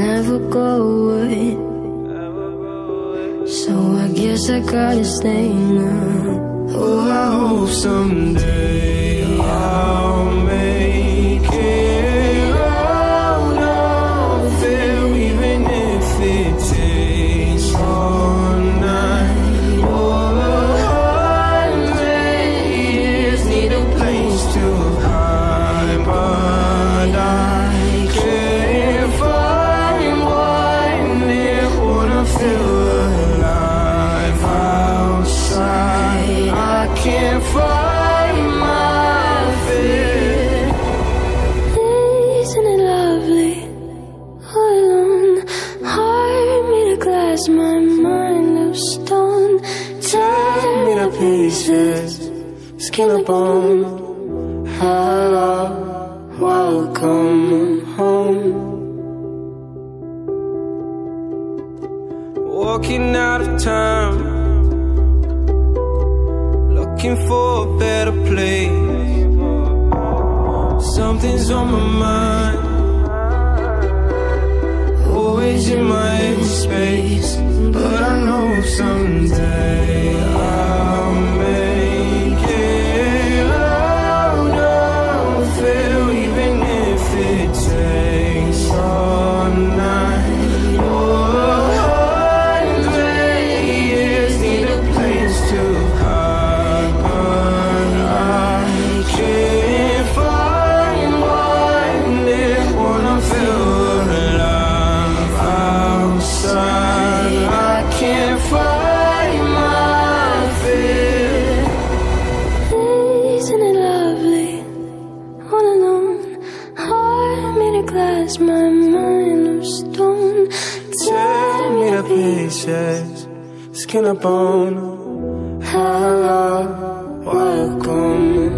never go away. So I guess I gotta stay now. Oh, I hope someday I'll make it out of there, even if it takes all night or 100 years. Need a place to hide, but I can't find one there. Wanna feel alive outside. I can't find my fear. Isn't it lovely? All alone, heart made of glass, my mind of stone. Tear me to pieces, skin and bone. Hello, welcome home. Walking out of town, looking for a better place. Something's on my mind, always in my space. But I know someday I'll make it out of there, even if it takes all night or 100 years. Need a place to hide, but I can't find one there. Wanna feel alive outside. I can't find my fear. Isn't it lovely? All alone, heart made of glass, my mind of stone. Tear me to pieces, skin and bone. Hello, welcome